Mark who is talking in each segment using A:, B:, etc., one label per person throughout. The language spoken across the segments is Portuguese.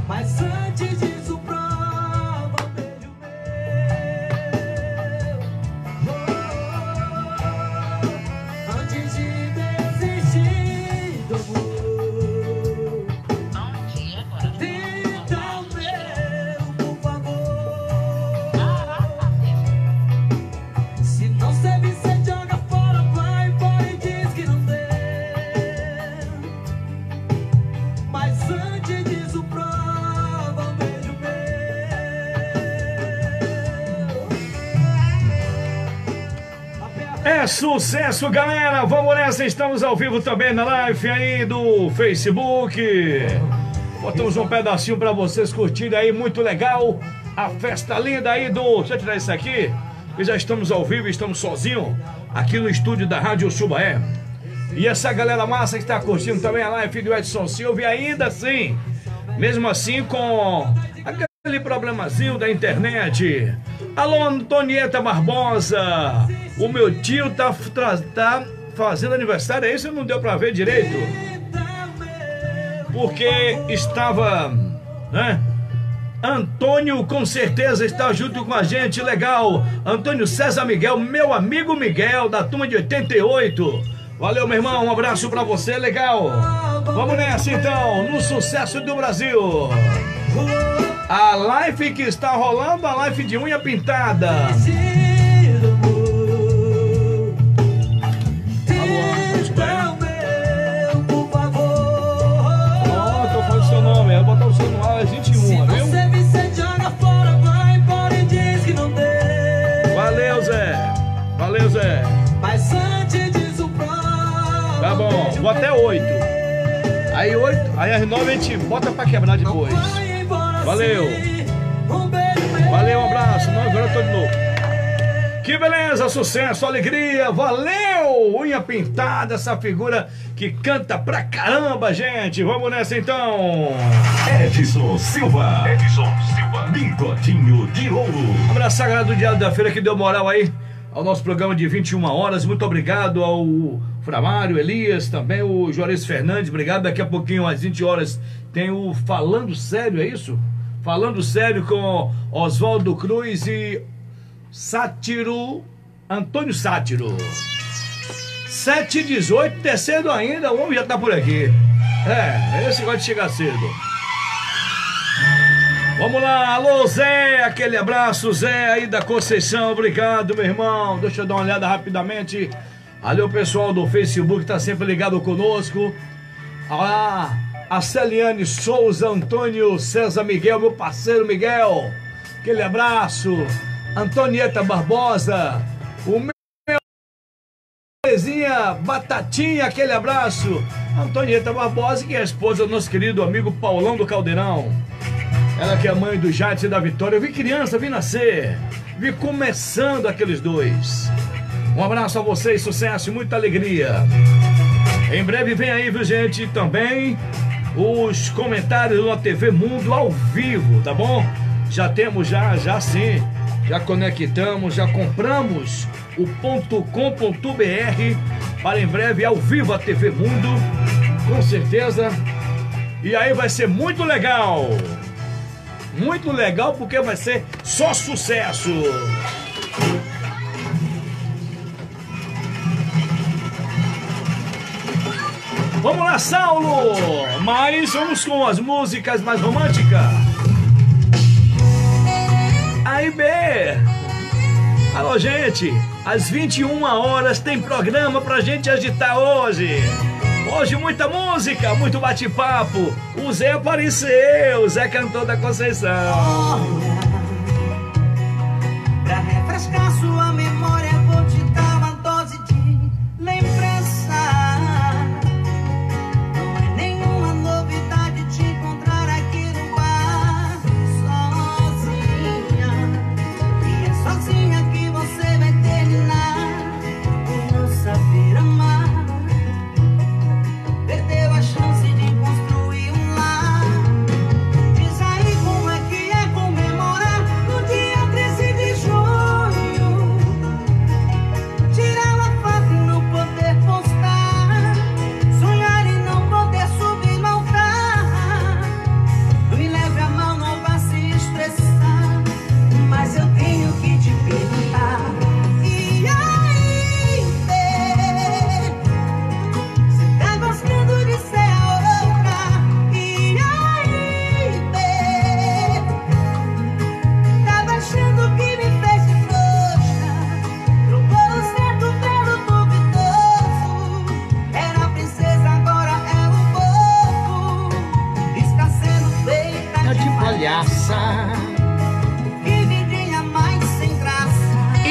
A: Mas antes disso, prova um beijo meu. Antes de desistir do amor, tenta o meu, por favor. Se não serve, cê joga fora, vai embora e diz que não deu. Mas antes disso, prova um beijo meu.
B: É sucesso, galera! Vamos nessa, estamos ao vivo também na live aí do Facebook. Botamos um pedacinho pra vocês curtirem aí, muito legal. A festa linda aí do... Deixa eu tirar isso aqui. E já estamos ao vivo, estamos sozinhos aqui no estúdio da Rádio Subaé. E essa galera massa que está curtindo também a live do Edson Silva. E ainda assim, mesmo assim com aquele problemazinho da internet. Alô, Antonieta Barbosa. O meu tio tá fazendo aniversário, é isso? Não deu pra ver direito. Porque estava, né? Antônio com certeza está junto com a gente, legal. Antônio César Miguel, meu amigo Miguel, da turma de 88. Valeu, meu irmão, um abraço pra você, legal. Vamos nessa então, no sucesso do Brasil. A live que está rolando, a live de unha pintada. Tô falando seu nome, eu vou botar o seu no ar, é 21, viu? Valeu, Zé. Valeu, Zé.
A: Mas antes disso, prova.
B: Tá bom, vou até 8. Aí 8, aí as 9 a gente bota pra quebrar depois. Valeu. Valeu, um abraço. Não, agora eu tô de novo. Que beleza, sucesso, alegria, valeu! Unha pintada, essa figura que canta pra caramba, gente. Vamos nessa então.
C: Edson Silva. Bigodinho de ouro.
B: Abraçar a galera do Diário da Feira que deu moral aí ao nosso programa de 21 horas. Muito obrigado ao Framário, Elias, também o Juarez Fernandes. Obrigado. Daqui a pouquinho, às 20 horas, tem o Falando Sério, é isso? Falando Sério com Oswaldo Cruz e Sátiro, Antônio Sátiro. 7h18, descendo ainda, o homem já tá por aqui. Esse gosta de chegar cedo. Vamos lá, alô Zé, aquele abraço, Zé aí da Conceição, obrigado meu irmão. Deixa eu dar uma olhada rapidamente. Ali o pessoal do Facebook tá sempre ligado conosco. A Celiane Souza, Antônio César Miguel, meu parceiro Miguel, aquele abraço. Antonieta Barbosa, o meu Terezinha Batatinha, aquele abraço. Antonieta Barbosa, que é a esposa do nosso querido amigo Paulão do Caldeirão. Ela que é mãe do Jades e da Vitória. Eu vi criança, vi nascer, vi começando aqueles dois. Um abraço a vocês, sucesso e muita alegria. Em breve vem aí, viu gente, também os comentários da TV Mundo ao vivo, tá bom? Já temos, já sim. Já conectamos, já compramos o .com.br para em breve ao vivo a TV Mundo, com certeza. E aí vai ser muito legal porque vai ser só sucesso. Vamos lá, Saulo! Mas vamos com as músicas mais românticas. Aí, B. Alô, gente. Às 21 horas tem programa pra gente agitar hoje. Hoje muita música, muito bate-papo. O Zé apareceu, o Zé cantor da Conceição.
A: Pra refrescar sua memória, vou te dar uma dose de lembrança. Não é nenhuma novidade te encontrar aqui no bar sozinha. E é sozinha que você vai terminar por não saber amar. Perdeu a chance de construir um lar. Diz aí como é que é comemorar no dia 13 de junho.
D: palhaça.
A: Que vidinha mais sem graça.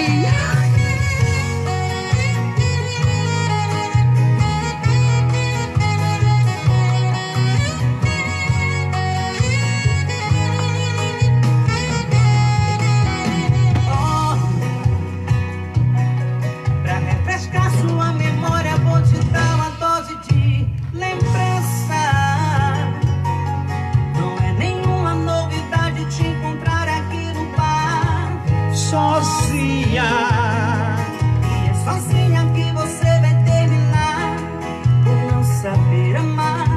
A: Pra refrescar sua memória, vou te dar uma dose de lembrança. Não é nenhuma novidade te encontrar aqui no bar
D: Sozinha.
A: E é sozinha que você vai terminar por não saber amar.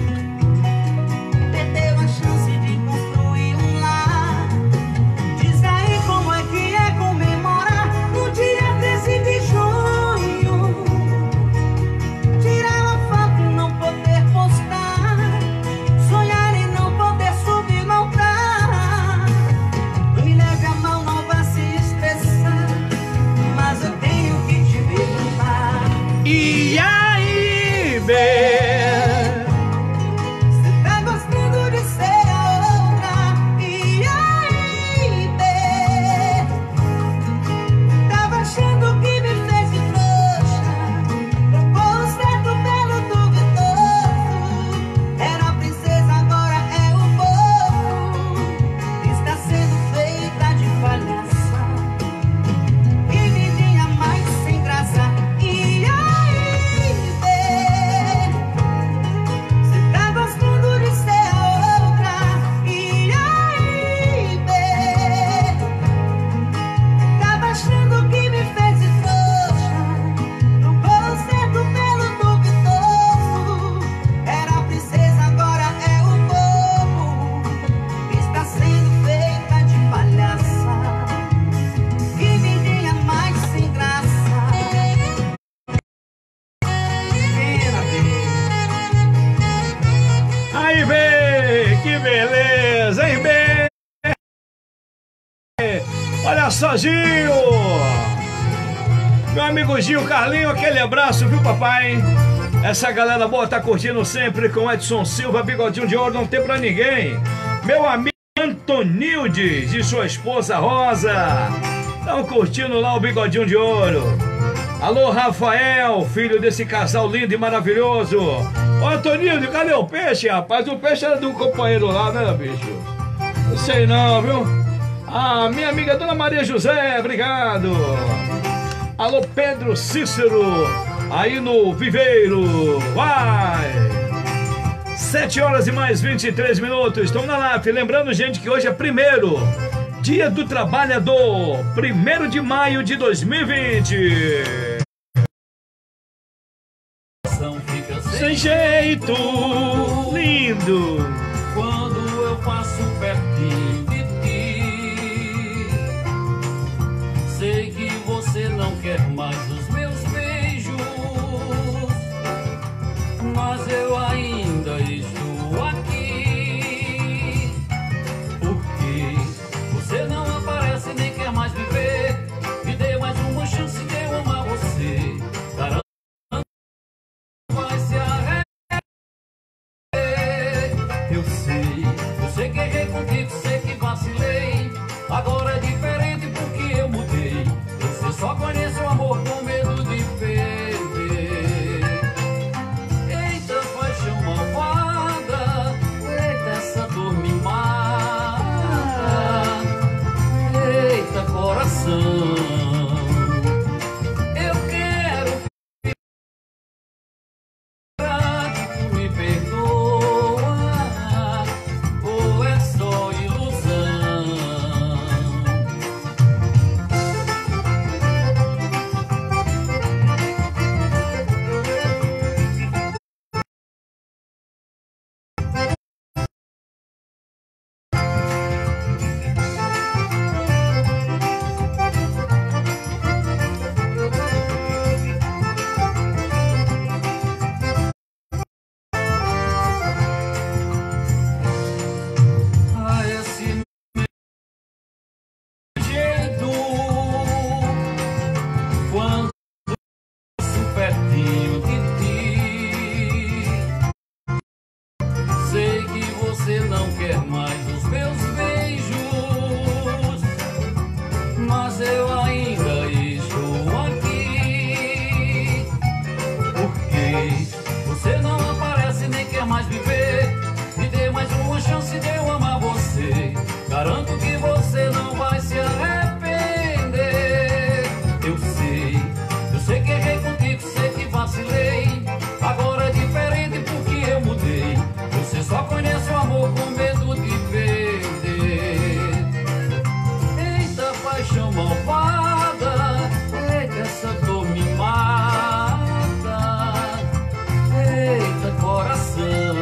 A: Perdeu a chance de construir um lar. Diz aí como é que é comemorar no dia 13 de junho. Tirar uma foto e não poder postar. Sonhar e não poder subir no altar. Não me leve a mão, não vá se estressar, mas eu tenho que te perguntar.
D: E aí, bê?
A: Você tá gostando de ser a outra? E aí, bê? Tava achando que me fez de trouxa. Trocou o certo pelo duvidoso. Era a princesa, agora é o povo. Está sendo feita de palhaça. Que vidinha mais sem graça. E aí, bê? Você tá gostando de ser a outra? E aí, bê? Tava achando que me fez de trouxa. Trocou o certo pelo duvidoso. Era a princesa, agora é o povo. Está sendo feita de palhaça. Que vidinha mais sem graça. Pena, bê.
B: Aí, bê, que beleza, hein, bê? Olha só, Gil! Meu amigo Gil, Carlinho, aquele abraço, viu, papai? Essa galera boa tá curtindo sempre com Edson Silva, Bigodinho de Ouro, não tem pra ninguém. Meu amigo Antonildes e sua esposa Rosa estão curtindo lá o Bigodinho de Ouro. Alô, Rafael, filho desse casal lindo e maravilhoso. Ô, Antonildo, cadê o peixe, rapaz? O peixe era do companheiro lá, né, bicho? Não sei não, viu? Ah, minha amiga Dona Maria José, obrigado. Alô, Pedro Cícero, aí no Viveiro. Vai! 7 horas e mais 23 minutos. Estamos na live. Lembrando, gente, que hoje é primeiro Dia do Trabalhador, 1º de maio de 2020.
E: Fica
B: Sem jeito, lindo.
E: quando eu passo pertinho de ti. Sei que você não quer mais os meus beijos, mas eu ainda estou aqui. Porque você não aparece nem quer mais viver. Me dê mais uma chance de eu amar você. mais os meus beijos, mas eu ainda estou aqui. Porque você não aparece nem quer mais viver. Me dê mais uma chance de eu amar você. Garanto que você não vai se arrepender. Eu sei que errei contigo, sei que vacilei. Agora é diferente porque eu mudei. Você só conhece o amor com medo de perder. Eita paixão malvada, eita essa dor me mata. Eita coração,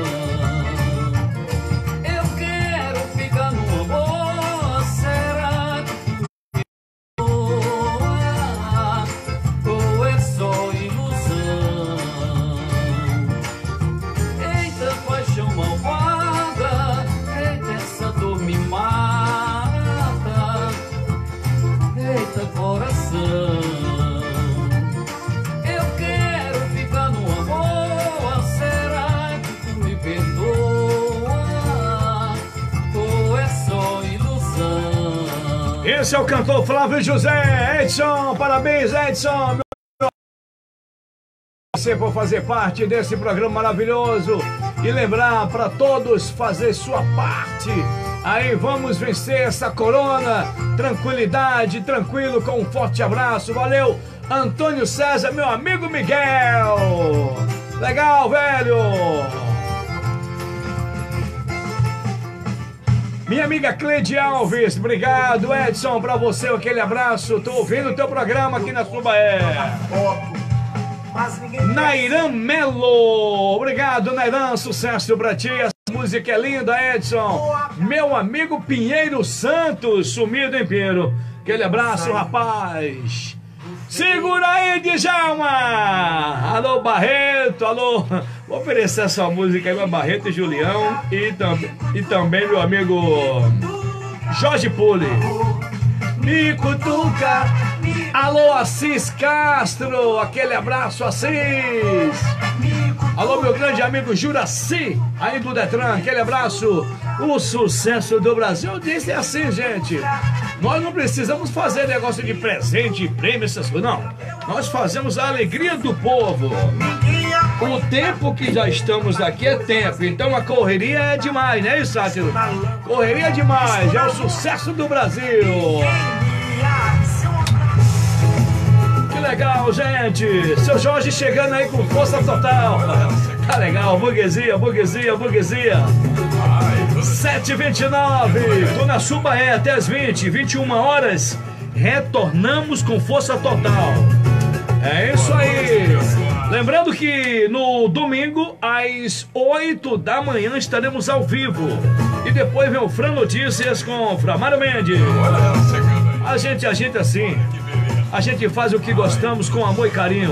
E: eu quero ficar no amor. Será que ou é só ilusão? Eita paixão malvada, eita essa dor me mata. Eita coração, eu quero ficar no amor. Será que tu me perdoa ou é só ilusão?
B: Esse é o cantor Flávio José. Edson, parabéns, Edson. Você por fazer parte desse programa maravilhoso e lembrar para todos fazer sua parte. Aí vamos vencer essa corona. Tranquilidade, tranquilo, com um forte abraço. Valeu, Antônio César, meu amigo Miguel. Legal, velho. Minha amiga Cleide Alves, obrigado, Edson, pra você aquele abraço. Tô ouvindo o teu programa aqui na Subaé. Nairan Melo, obrigado, Nairan, sucesso pra ti. Essa música é linda, Edson. Meu amigo Pinheiro Santos, sumido em Pinheiro. Aquele abraço, rapaz. Segura aí, Djalma. Alô, Barreto, alô. Vou oferecer essa música aí pra Barreto e Julião e também meu amigo Jorge Pule. Me cutuca. Alô, Assis Castro, aquele abraço, Assis. Alô, meu grande amigo Juraci, aí do Detran, aquele abraço. O sucesso do Brasil, eu disse assim, gente. Nós não precisamos fazer negócio de presente, prêmio, essas coisas, não. Nós fazemos a alegria do povo. O tempo que já estamos aqui é tempo, então a correria é demais, né, Sátiro? Correria é demais, é o sucesso do Brasil. Que legal, gente. Seu Jorge chegando aí com força total. Tá legal, burguesia, burguesia, burguesia. 7h29, tô na Subaé até as 21 horas. Retornamos com força total. É isso aí. Lembrando que no domingo, às 8 da manhã, estaremos ao vivo. E depois vem o Fran Notícias com Framário Mendes. A gente agita assim. A gente faz o que gostamos com amor e carinho.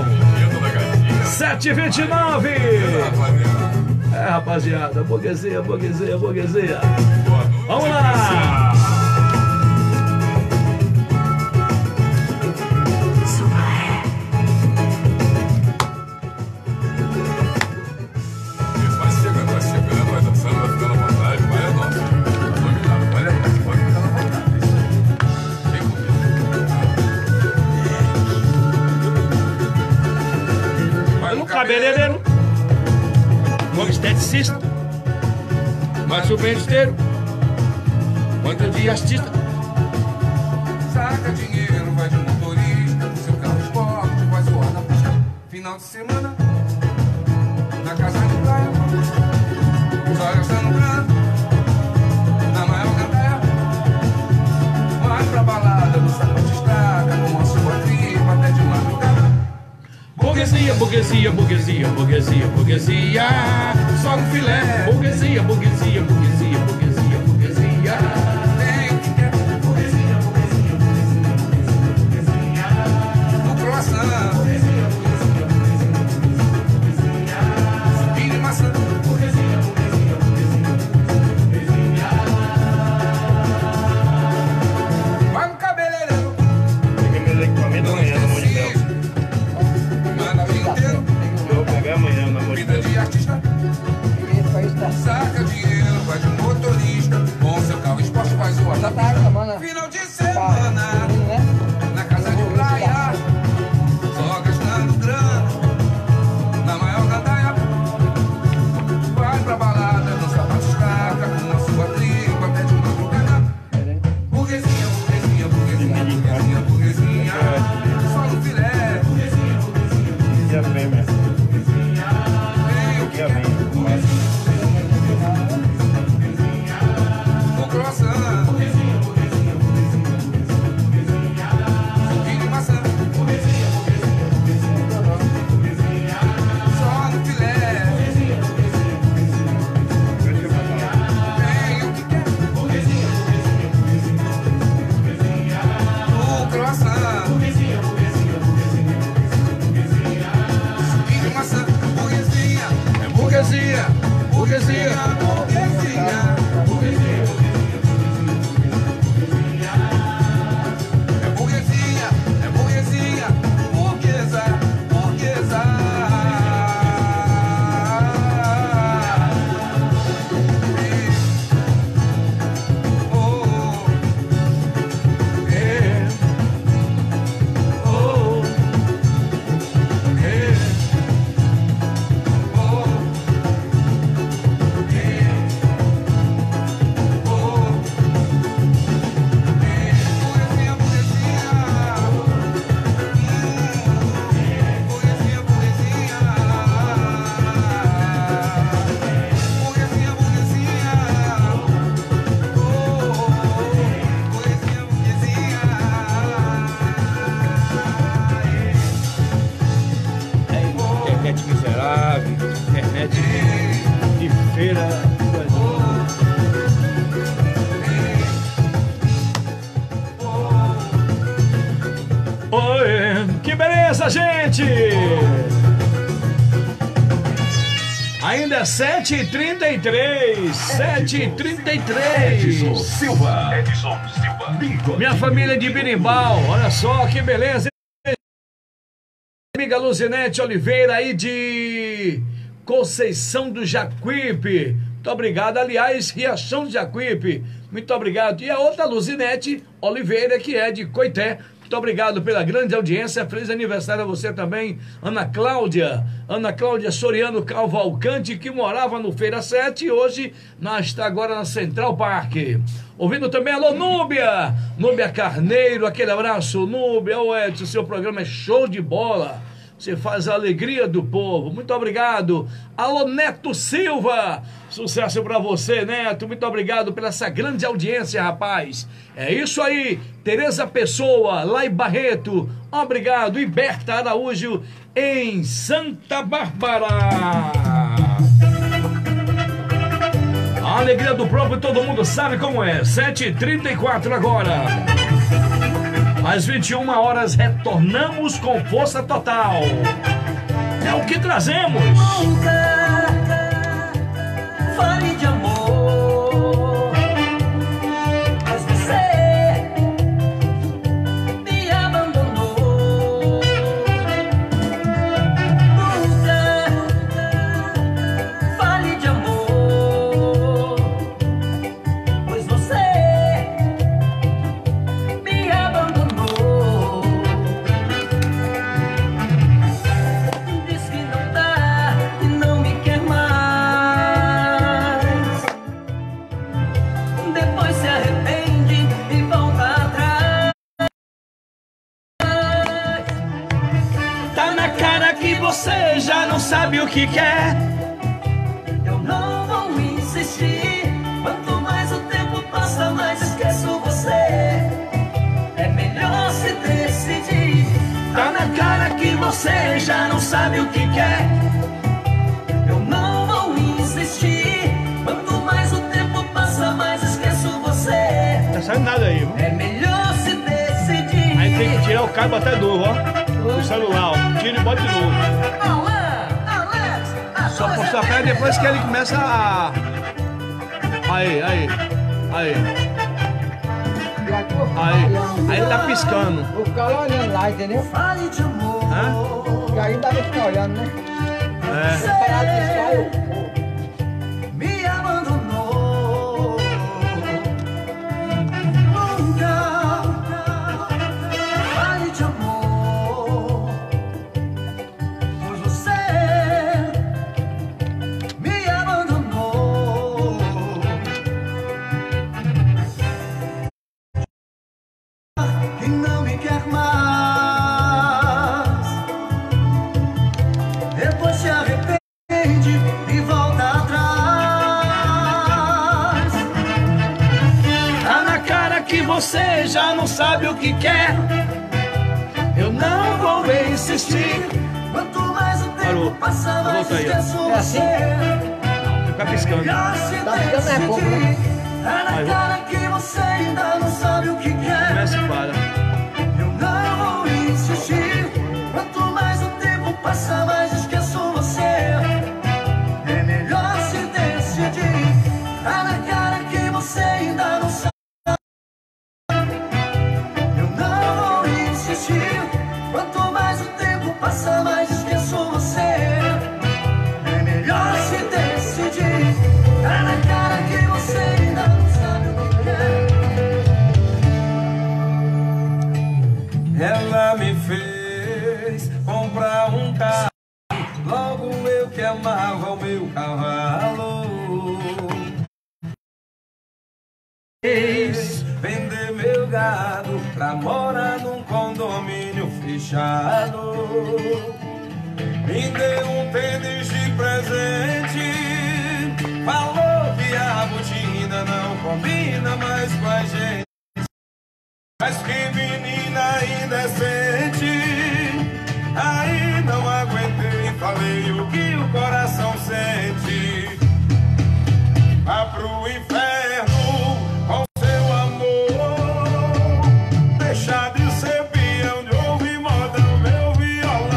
B: 7h29. É, rapaziada, burguesia, burguesia, burguesia. Vamos lá!
F: Vai chegando, vai dançando, vai ficando à vontade, vai é nosso. Vai ficando à vontade. Vem comigo. Vai no
D: Cabeleireiro, como esteticista, mas o besteiro, quanto de artista.
F: Saca dinheiro, vai de motorista, seu carro esporte, vai zoar na pista. Final de semana, na casa de praia, só gastando grana, na maior gandaia. Vai pra balada, no saco de estrada, com a sua tripa até de madrugada.
D: Burguesia, burguesia, burguesia, burguesia, burguesia, só no filé. Burguesia, burguesia, burguesia, burguesia, burguesia.
F: Tem que ter burguesia, burguesia, burguesia, burguesia, burguesia. No croissant, burguesia, burguesia, burguesia, burguesia, burguesia. E maçã, burguesia, burguesia, burguesia, burguesia. Vai no cabeleireiro,
D: Peguei meu equipamento amanhã, no Monte
F: manda vir inteiro,
D: Eu vou pegar amanhã, na
F: vida de artista. Saca dinheiro.
B: a gente. Ainda é 7h33. 7h33.
C: Edson Silva.
B: Minha família de Birimbau, olha só que beleza. Amiga Luzinete Oliveira aí de Conceição do Jacuípe. Muito obrigado. Aliás, Riachão do Jacuípe. Muito obrigado. E a outra Luzinete Oliveira, que é de Coité. Muito obrigado pela grande audiência. Feliz aniversário a você também, Ana Cláudia Soriano Cavalcante, que morava no Feira 7 e hoje está agora na Central Park. Ouvindo também, alô Núbia Carneiro, aquele abraço, Núbia. Ô Edson, seu programa é show de bola. Você faz a alegria do povo. Muito obrigado. Alô, Neto Silva. Sucesso pra você, Neto. Muito obrigado pela essa grande audiência, rapaz. É isso aí. Tereza Pessoa, lá em Barreto. Obrigado. E Berta Araújo, em Santa Bárbara. A alegria do próprio, todo mundo sabe como é. 7h34 agora. Às 21 horas, retornamos com força total. É o que trazemos.
A: Nunca fale de amor, mas você me abandonou. Nunca fale de amor, pois você me abandonou. Diz que não dá e não me quer mais. Depois se arrepende e volta atrás.
B: Tá na cara que você já não sabe o que quer.
A: Eu não vou insistir. Quanto mais o tempo passa, mais esqueço você. É melhor se decidir.
B: Tá na cara que você já não sabe o que quer.
A: Eu não vou insistir. Quanto mais o tempo passa, mais esqueço você.
B: Tá saindo nada aí, viu?
A: É melhor se decidir.
B: Aí tem que tirar o cabo até novo, ó. O celular, ó. Tira e bota de novo. Só pega depois que ele começa a... Aí. Aí ele tá piscando.
G: Vou ficar lá olhando lá, entendeu?
A: Fale de amor.
G: E aí dá pra ficar olhando, né?
B: É.
G: Parar de piscar, eu...
A: Me abandonou. Nunca fale de amor, pois você me abandonou. E não me quer mais. Depois se arrepende e volta atrás.
B: Tá na cara que você já não sabe o que quer. Eu não vou insistir.
A: Quanto mais o tempo
B: Parou.
A: passa, mais
B: Volta aí, ó.
A: esqueço
G: É assim?
A: você.
B: Fica piscando.
A: Melhor se
G: Tá ficando é pouco, né?
A: decidir. Tá na
B: Aí,
A: cara que você ainda não sabe o que quer.
B: Começa e para.
A: Eu não vou insistir. Quanto mais o tempo passa, mais esqueço você. É melhor se decidir. Tá na cara que você ainda não sabe. Eu não vou insistir. Quanto mais o tempo passa, mais esqueço você. É melhor se decidir. Tá na cara que você ainda não sabe o que quer.
F: Ela me fez comprar um carro, logo eu que amava o meu cavalo. Fez vender meu gado pra morar num condomínio fechado. Me deu um tênis de presente, falou que a botina não combina mais com a gente. Mas que menina indecente. Aí não aguentei, falei o que o coração sente. Vá pro inferno com seu amor. Deixar de ser peão de ouvir modão, meu violão.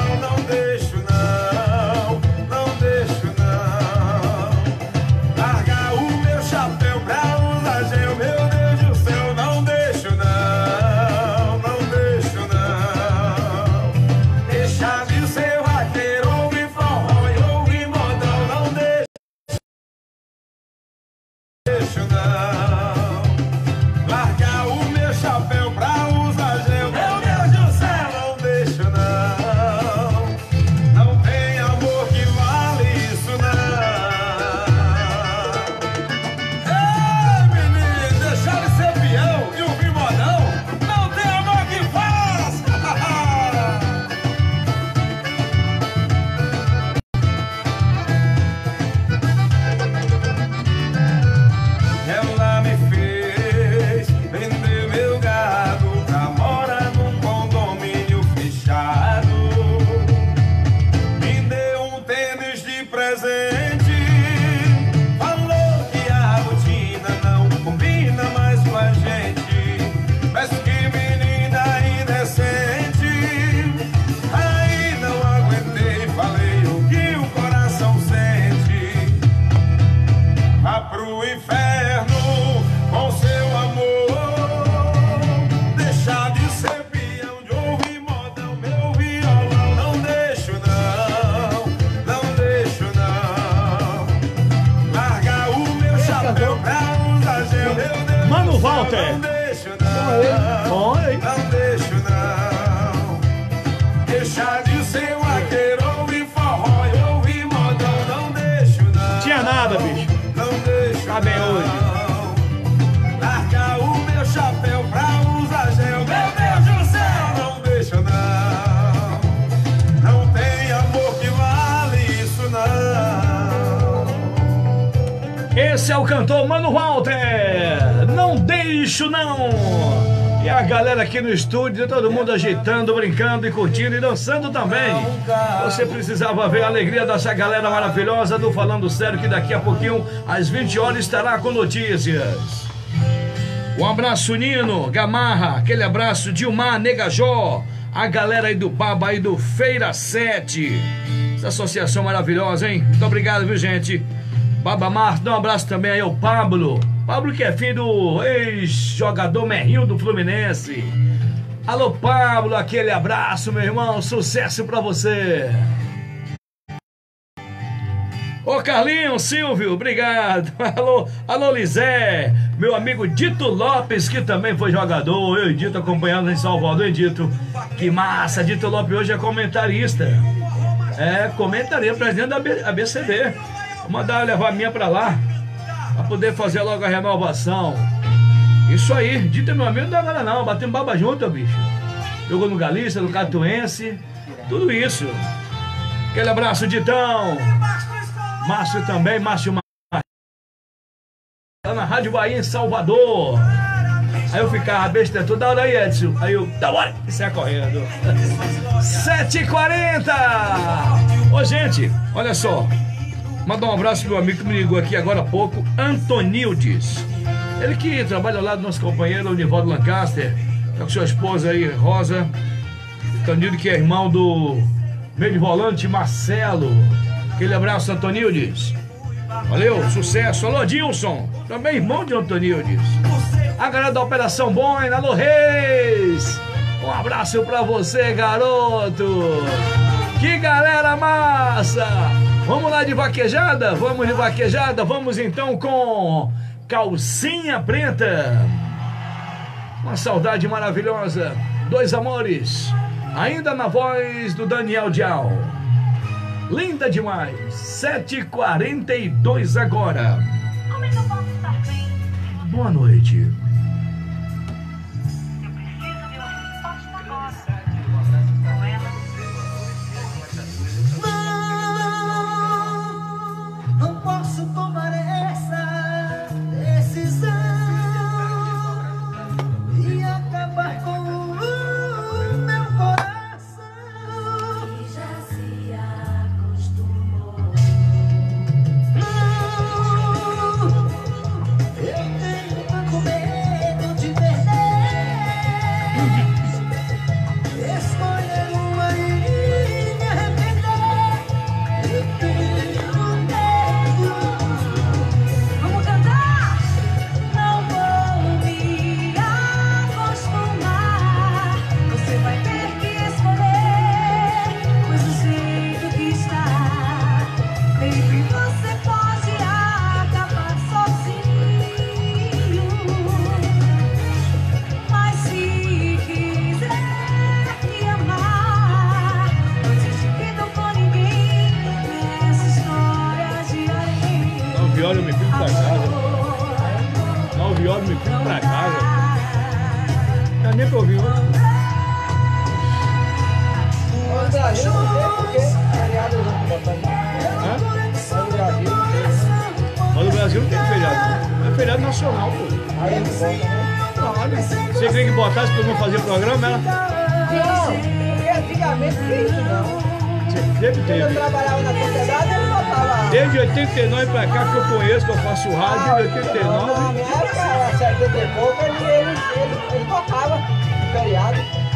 B: Walter. Bom, hein?
F: Não deixo não. Deixar de ser vaqueiro, ouvir forró e ouvir modão. Não deixo não.
B: Tinha nada, bicho.
F: Não deixo
B: Tá bem
F: não.
B: hoje.
F: Larga o meu chapéu pra usar gel. Meu Deus do céu, não deixo não. Não tem amor que vale isso não.
B: Esse é o cantor Mano Walter. Não deixo não. E a galera aqui no estúdio, todo mundo agitando, brincando e curtindo e dançando também. Você precisava ver a alegria dessa galera maravilhosa do Falando Sério, que daqui a pouquinho, às 20 horas, estará com notícias. Um abraço, Nino, Gamarra, aquele abraço, Dilmar, Negajó, a galera aí do Baba aí do Feira 7. Essa associação maravilhosa, hein? Muito obrigado, viu, gente? Baba Marta, dá um abraço também aí ao Pablo. Pablo, que é filho do ex-jogador Merrinho do Fluminense. Alô, Pablo, aquele abraço, meu irmão. Sucesso pra você. Ô, Carlinhos, Silvio, obrigado. Alô, Lisé. Meu amigo Dito Lopes, que também foi jogador. Eu e Dito acompanhando em Salvador, hein, Dito? Que massa, Dito Lopes hoje é comentarista. É, comentaria, presidente da ABCD. Vou mandar levar a minha pra lá, pra poder fazer logo a renovação. Isso aí, Dito é meu amigo, não dá nada não, batemos baba junto, bicho. Jogou no Galícia, no Catuense, tudo isso. Aquele abraço, Ditão. Márcio também, Márcio lá na Rádio Bahia em Salvador. Aí eu ficava besta toda hora aí, Edson. Aí eu, da hora, e saia correndo. 7h40. Ô, gente, olha só. Mandar um abraço pro meu amigo que me ligou aqui agora há pouco, Antonildes. Ele que trabalha lá do nosso companheiro, o Nivaldo Lancaster, tá com sua esposa aí, Rosa. Antonildes, que é irmão do meio de volante, Marcelo. Aquele abraço, Antonildes. Valeu, sucesso. Alô, Dilson, também irmão de Antonildes. A galera da Operação Boina, alô, Reis. Um abraço pra você, garoto. Que galera massa. Vamos lá de vaquejada? Vamos de vaquejada? Vamos então com Calcinha Preta. Uma saudade maravilhosa. Dois amores. Ainda na voz do Daniel Dial. Linda demais. 7h42 agora.
H: Como é que eu posso estar bem?
B: Boa noite.
H: Eu preciso de uma resposta agora. Com ela.
A: Não posso tomar essa decisão e acabar com o meu coração que já se acostumou. Eu tenho tanto medo de perder, escolher uma e me arrepender. Eu tenho medo.
H: Vamos cantar! Não vou me acostumar. Você vai ter que escolher, pois do jeito que está, baby, você pode acabar sozinho. Mas se quiser me amar, não te divido com ninguém nessa história de areia.
B: 9 horas eu me fico pra casa. 9 horas eu me fico pra casa. Não nem pra ouvir.
G: No Brasil não tem porque feriado eu vou botar aqui.
B: Hã?
G: No Brasil,
B: Mas no Brasil não tem feriado. É feriado nacional, pô.
G: aí eles botam, né?
B: Olha, você queria que botasse pra não fazer programa, ela?
G: Não, porque antigamente não tinha isso não.
B: Sempre
G: Quando eu
B: teve.
G: trabalhava na sociedade, ele botava.
B: Desde 89 pra cá que eu conheço, que eu faço rádio, desde
G: Na
B: 89.
G: minha época, 70 e pouco, ele botava feriado.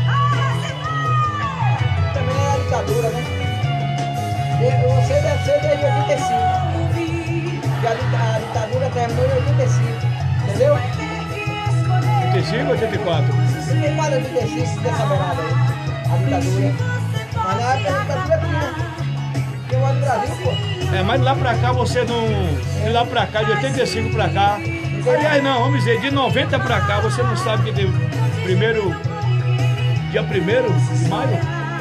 G: Também era ditadura, né? Você deve ser desde 85. E a ditadura terminou em 85. Entendeu?
B: 85 ou 84?
G: 84, 85, dessa beirada aí. A ditadura. Mas na época a ditadura tinha um ano do Brasil, pô.
B: É, mas de lá pra cá você não. De lá pra cá, de 85 pra cá, Aliás, não, vamos dizer, de 90 pra cá, você não sabe que deu dia 1º de maio?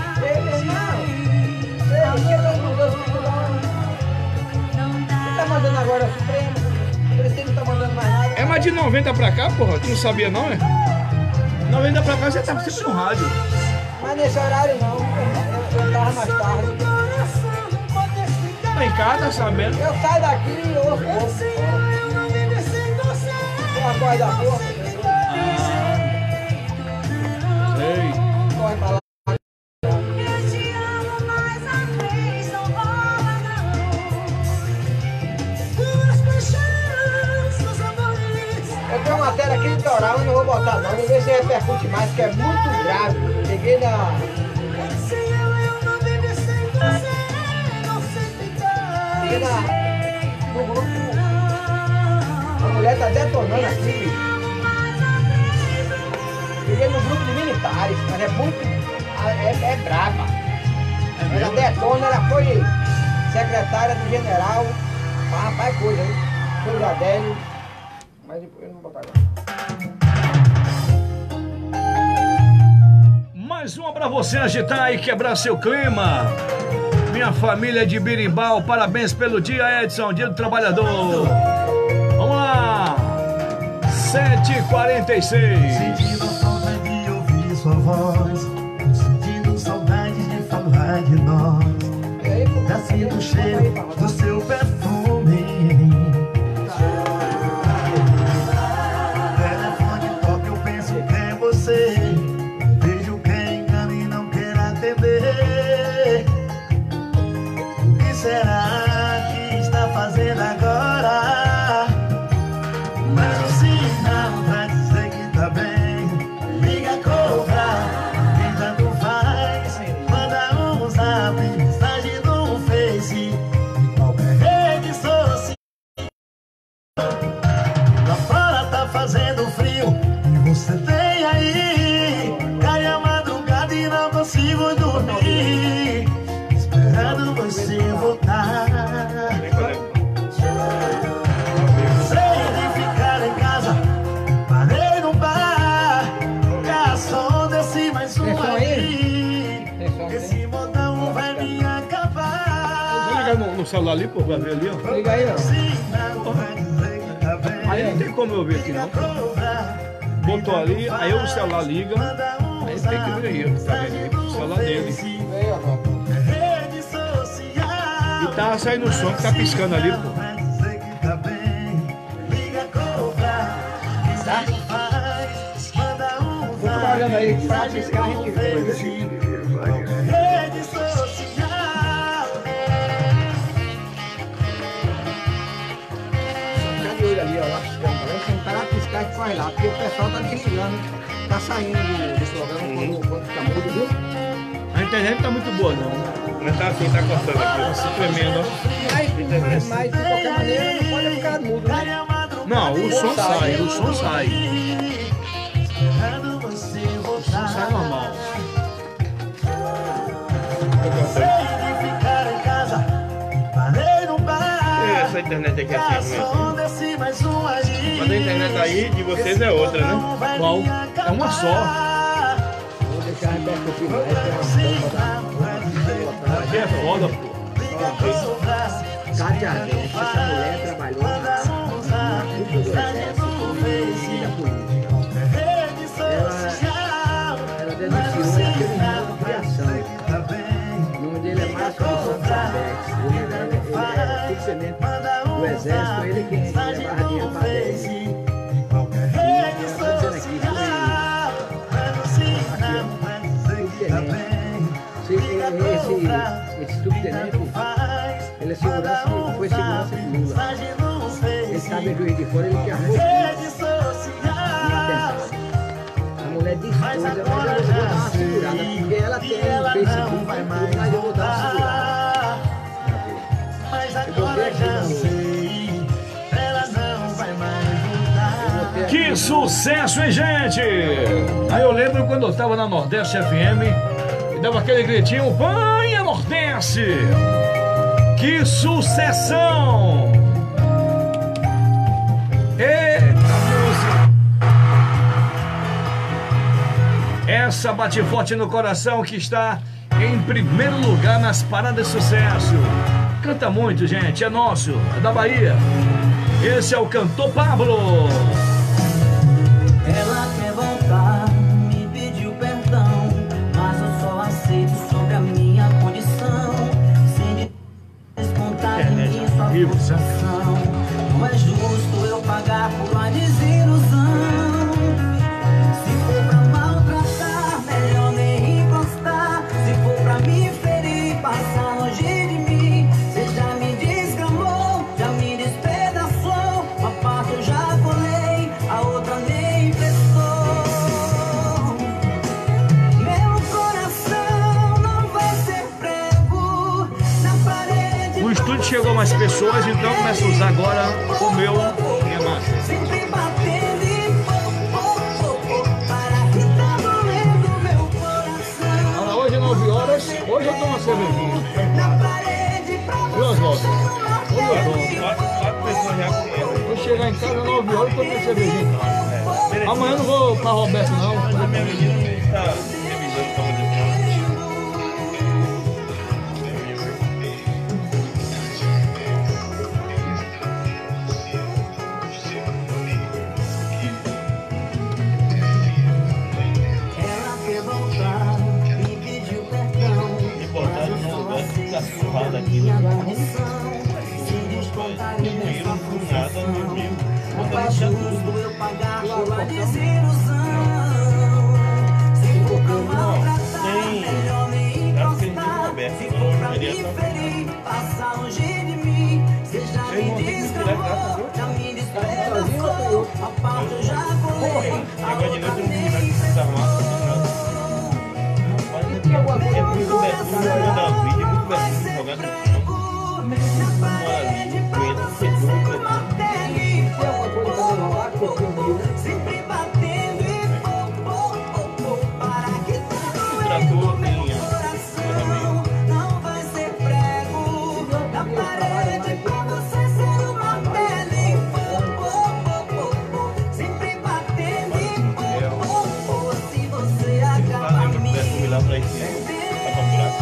G: Você tá mandando agora o Supremo, o presidente não tá mandando mais nada.
B: É, mas de 90 pra cá, porra, tu não sabia não, é? 90 pra cá você tá sempre no rádio.
G: Mas nesse horário não, eu tava mais tarde.
B: Tá em casa, tá sabendo?
G: Eu saio daqui e ouço pouco. Tem a voz da porra.
B: Sei.
G: Corre pra lá. Eu tenho uma matéria aqui litoral, eu não vou botar não, vou ver se repercute mais, que é muito grave. Peguei no grupo, a mulher tá detonando aqui, bicho. Peguei no grupo de militares, mas é muito, é brava. Ela detona, ela foi secretária do general, rapaz, coisa, hein? Foi o Adélio, mas depois eu não vou botar agora.
B: Mais uma pra você agitar e quebrar seu clima. Minha família de Birimbau, parabéns pelo dia, Edson, dia do trabalhador. Vamos lá, 7h46.
I: Sentindo saudade de ouvir sua voz, sentindo saudade de falar de nós. Já sinto o cheiro do seu perfume. Telefone toca, eu penso que é você. Vejo quem engana e não quer atender. O que será que está fazendo agora? Mas um sinal pra dizer que tá bem. Liga, cobra, quem tanto faz. Manda um zap, mensagem no Face, em qualquer rede social. Lá fora tá fazendo frio e você tem aí. Cai a madrugada e não consigo dormir, esperando você voltar. Sei de ficar em casa, parei no bar. Garçom, desci mais um aqui. Esse modão vai me acabar.
B: Vou ligar no celular ali, pô, pra ver ali, ó.
G: Liga aí, ó.
B: Aí não tem como eu ouvir aqui, não. Botou ali, aí o celular liga. Aí tem que ver aí, ó. Tá vendo aí? O celular dele.
G: Aí, ó.
B: E tá saindo o som que tá piscando ali, pô.
G: Vou ficar olhando aí, pra piscar a gente vê.
I: Rede social.
G: Fica de olho ali, ó, lá piscando. Vai sentar lá, piscar e corre lá, porque o pessoal tá desligando, tá saindo do programa quando fica mudo, viu?
B: A internet tá muito boa, não.
D: Mas tá assim, tá cortando aqui.
B: Tá tremendo, ó.
G: Mas de qualquer maneira não pode ficar mudo, né?
B: Não, o som sai, o som sai. O som sai normal.
D: Essa internet aqui é assim mesmo. Mas a internet aí de vocês é outra, né?
B: Qual? É uma só.
G: Vou deixar repercutir mais,
B: Aqui é foda, pô.
G: Cátia Ardente, essa mulher trabalhou na cúpula do exército como da política. Ela denunciou aquele irmão de criação. O nome dele é Márcio Santos Abex. Ele era subtenente do exército, ele quem levava dinheiro para dentro. Estou dizendo aqui, esse subtenente, ele é segurança, foi segurança de Lula. Ele estava em Juiz de Fora, ele que armou um atentado. A mulher diz coisa, mas eu vou dar uma segurada, porque ela tem no Facebook, mas eu vou dar uma segurada. Eu botei aqui
B: Que sucesso, hein, gente? Aí eu lembro quando eu tava na Nordeste FM e dava aquele gritinho, banha Nordeste! Que sucessão! Eita! Essa bate forte no coração que está em primeiro lugar nas paradas de sucesso. Canta muito, gente, é nosso, é da Bahia. Esse é o cantor Pablo.
A: Ela quer voltar, me pediu perdão, mas eu só aceito sobre a minha condição. Sem descontar em mim sua frustração. Não é justo eu pagar por uma desilusão. Se for pra maltratar, melhor nem encostar. Se for pra me ferir, passar longe de mim. Você já me desgramou, já me despedaçou. Uma parte eu já colei, a outra nem prestou. Meu coração não vai ser prego na parede.
B: O estúdio chegou a mais pessoas, então começa a usar agora o meu.
A: Sempre batendo e para que tá doendo meu coração.
B: Hoje 9 horas, hoje eu tomo uma cervejinha.
A: Na parede pra
B: E Oswaldo?
A: você.
B: Oi, Oswaldo.
D: 4 pessoas já comeram.
B: Vou chegar em casa 9 horas e tô com cervejinha. Amanhã eu não vou pra Roberto, não.
D: Mas a minha menina está revisando para fazer
A: Ela quer voltar, me pediu perdão.
D: importante no lugar de ficar surrado aqui.
A: Minha condição, se descontar em minha
D: Não nada,
A: frustração.
D: meu amigo.
A: Não é justo eu pagar por uma desilusão. Se for pra maltratar, melhor nem encostar. Se for pra me ferir, passar longe de mim. Você já me desgramou, já me despedaçou. A parte eu já colei, a
D: Agora de
A: outra
D: noite eu
A: nem
D: não vou desarmar. É muito betudo mandar um vídeo, é muito betudo jogando no chão.
A: na parede pra você ser uma terra e fogo. Sempre batendo e para que tá doendo meu coração. Não vai ser prego na parede pra você ser uma terra e fogo. Sempre batendo e se você acabar me
D: Fui lá pra esse buraco.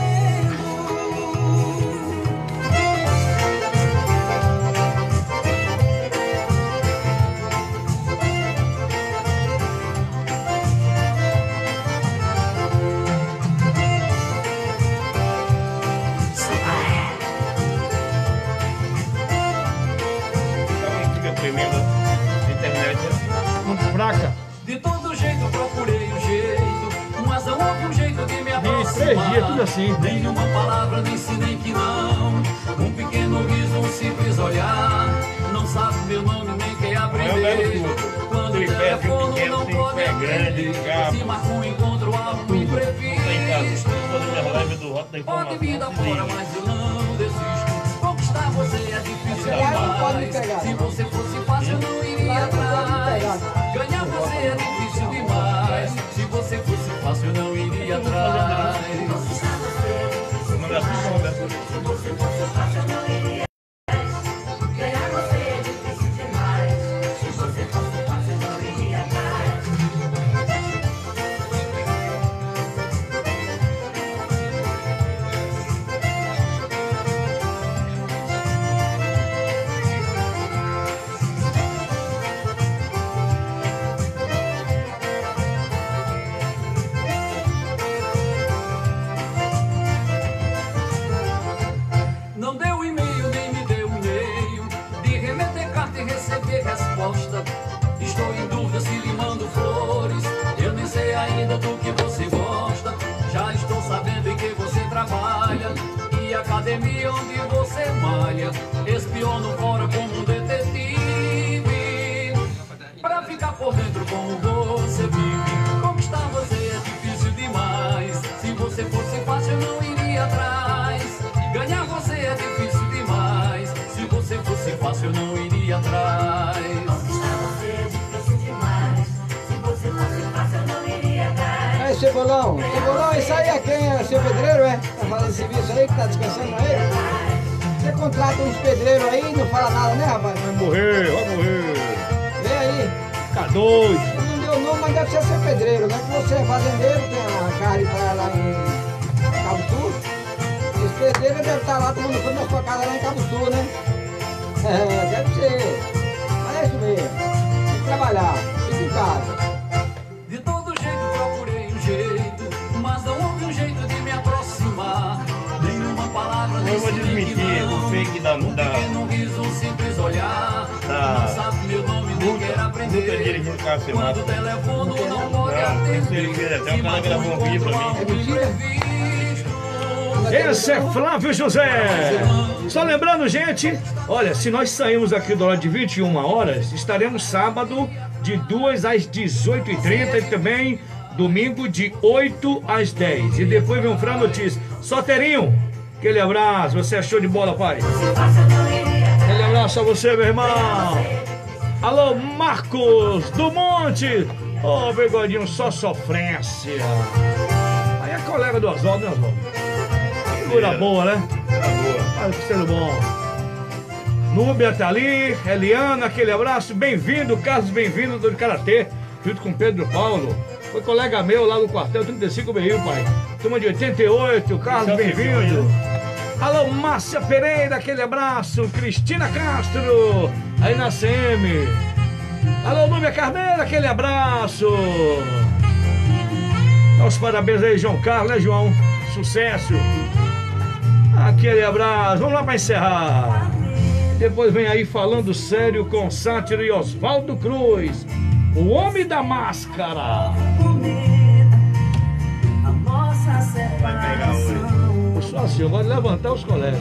D: Alguém fica tremendo de internet.
B: Fraca.
E: De todo jeito procurei um jeito, mas não houve um jeito de me
B: De
E: aproximar.
B: 3 dias, tudo assim.
E: Nenhuma palavra disse nem que não. Um pequeno riso, um simples olhar. Não sabe meu nome nem quer aprender. Quando o
D: Tripé,
E: telefone
D: pequeno,
E: não
D: tem
E: pode
D: pé grande,
E: atender.
D: cabo.
E: Se marca um encontro, algo imprevisto.
D: Tá em casa, fazendo a live do Rota da Informação.
E: Pode vir da fora, mas eu não desisto. Conquistar você é difícil
G: Não pode me
E: demais.
G: pegar.
E: Se você fosse fácil, eu não iria atrás. Ganhar você é difícil demais. Se você fosse fácil, eu não iria atrás.
D: Manda tudo, Roberto.
E: Não deu e-mail, nem me deu e-mail. De remeter carta e receber resposta. Estou em dúvida se lhe mando flores. Eu nem sei ainda do que você gosta. Já estou sabendo em que você trabalha. E a academia onde você malha. Espiono fora como um detetive. Pra ficar por dentro como você vive. Conquistar você é difícil demais. Se você fosse fácil, eu não iria atrás. Ganhar você é difícil demais. Se você fosse fácil, eu não iria atrás.
H: Conquistar você é difícil demais. Se você fosse fácil, eu não iria atrás.
G: Aí, Cebolão, isso aí é quem? É seu pedreiro, é? Tá fazendo serviço aí, que tá descansando aí? Você contrata uns pedreiros aí e não fala nada, né, rapaz?
B: Vai morrer, vai morrer.
G: Vem aí.
B: Fica doido.
G: Não deu não, mas deve ser pedreiro, né? Que você é fazendeiro, tem a carne pra lá em Cabo Sul. Esse pedreiro deve estar lá tomando conta da sua casa lá em Cabo Sul, né? É, deve ser. Mas é isso mesmo. Tem que trabalhar, fica em casa.
E: De todo jeito procurei um jeito, mas não houve um jeito de me aproximar. Nenhuma palavra, nem
D: Eu vou desmentir o fake da
E: não quis um simples olhar. Não sabe meu nome, nem quer aprender.
D: Nunca dirigindo carro sem
E: Quando o
D: máscara.
E: telefono não pode
D: Não, esse ele
E: atender.
D: fez até o cara gravou um vídeo pra mim.
G: É mentira?
B: Esse é Flávio José. Só lembrando, gente, olha, se nós saímos aqui do horário de 21 horas, estaremos sábado de 2 às 18h30 e também domingo de 8 às 10. E depois vem um Fran Notícias. Soterinho, aquele abraço, você é show de bola, pai. Aquele abraço a você, meu irmão. Alô, Marcos do Monte. Ô, bigodinho, só sofrência. Aí é colega do Oswaldo, né, Oswaldo? Figura boa, né? Olha que sendo bom. Núbia tá ali, Eliana, aquele abraço. Bem-vindo, Carlos, bem-vindo do Karatê, junto com Pedro Paulo. Foi colega meu lá no quartel 35 BU, pai. Turma de 88, Carlos, bem-vindo. Alô, Márcia Pereira, aquele abraço. Cristina Castro, aí na CM. Alô, Núbia Carneiro, aquele abraço. Dá os parabéns aí, João Carlos, né, João? Sucesso. Aquele abraço. Vamos lá para encerrar. Depois vem aí Falando Sério com Sátiro e Oswaldo Cruz, o homem da máscara.
D: Vai pegar hoje.
B: Eu sou assim, eu gosto de levantar os colegas.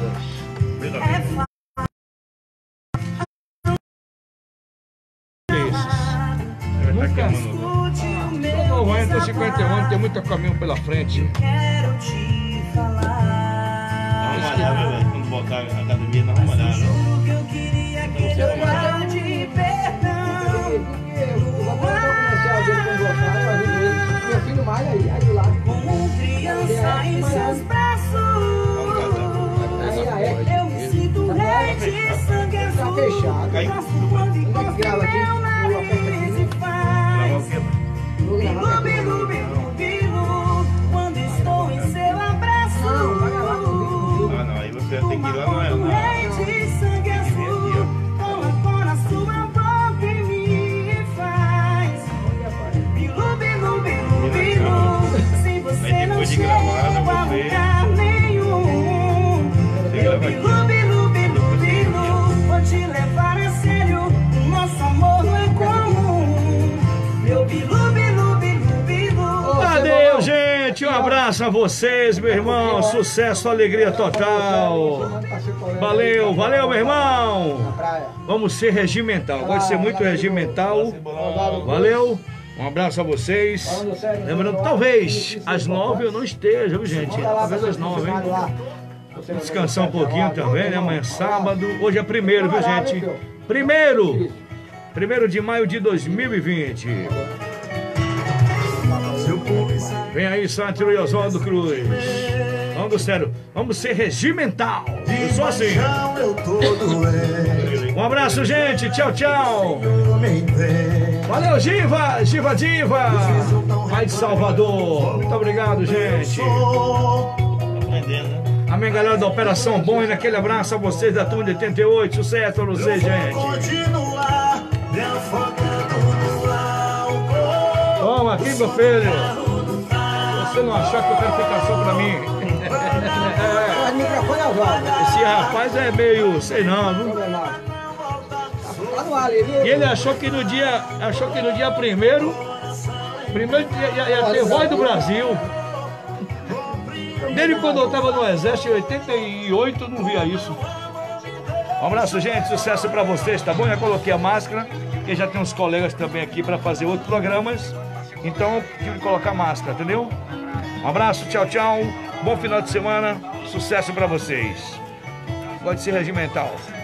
B: Nunca. Todo ano tem 50 anos, tem muito caminho pela frente.
H: Quero te falar.
D: Vamos malhar, velho. Quando voltar a academia, nós vamos malhar, não.
H: O que eu queria que eu te de perdão.
G: Eu comecei a ver quando eu meu filho malha aí do lado.
H: Como criança em seus braços. Eu me sinto rei de sangue azul. Faço quando encosta meu nariz e faz bilu, bilu, bilu, bilu. Quando estou em seu abraço.
D: Ah, não. Aí você tem que ir lá, não é?
H: Como rei de sangue azul. Com a cor na sua boca e me faz bilu, bilu, bilu, bilu. Sem você
D: Aí
H: não
D: depois de
H: chego
D: gravada,
H: a
D: você-
H: lugar nenhum. Meu bilu, bilu, bilu, bilu. Vou te levar a sério. O nosso amor não é comum. Meu bilu, bilu, bilu, bilu.
B: Adeus, gente. Um abraço a vocês, meu irmão. Sucesso, alegria total. Valeu, valeu, meu irmão. Vamos ser regimental. Gosto de ser muito regimental. Valeu. Um abraço a vocês. Lembrando, talvez às 9 eu não esteja, viu, gente? Talvez às 9, hein? Vou descansar um pouquinho também, né? Amanhã é sábado. Hoje é 1º, viu, gente? 1º de maio de 2020. Vem aí, Sátiro e Oswaldo Cruz. Vamos sério, vamos ser regimental. Eu sou assim. Um abraço, gente. Tchau, tchau. Valeu, Giva, Giva Diva. Pai de Salvador. Muito obrigado, gente.
D: Aprendendo, né?
B: Amém, galera da Operação Boina. Aquele abraço a vocês da turma de 88. Sucesso pra vocês, gente. Toma aqui, meu filho. Você não achar que eu quero ficar só pra mim.
G: O microfone é o Oswaldo.
B: Esse rapaz é meio, sei não, viu?
G: Tá no ar ali, viu?
B: E ele achou que no dia primeiro ia ter Voz do Brasil. Desde quando eu tava no exército, em 88, eu não via isso. Um abraço, gente, sucesso pra vocês, tá bom? Já coloquei a máscara, porque já tem uns colegas também aqui pra fazer outros programas. Então, eu tive que colocar máscara, entendeu? Um abraço, tchau, tchau. Bom final de semana, sucesso pra vocês. Gosto de ser regimental.